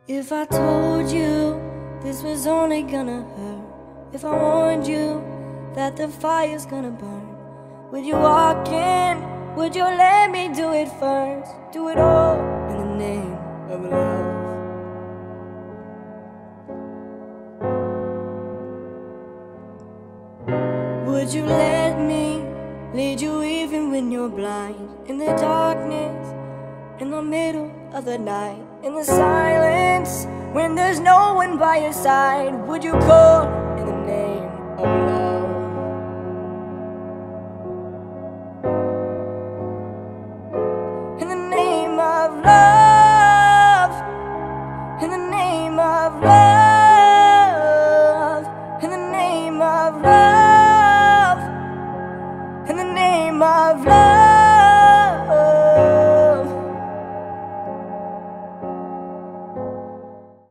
If I told you this was only gonna hurt, if I warned you that the fire's gonna burn, would you walk in? Would you let me do it first? Do it all in the name of love. Would you let me lead you even when you're blind? In the darkness, in the middle of the night, in the silence, when there's no one by your side, would you call in the name of love? In the name of love, in the name of love.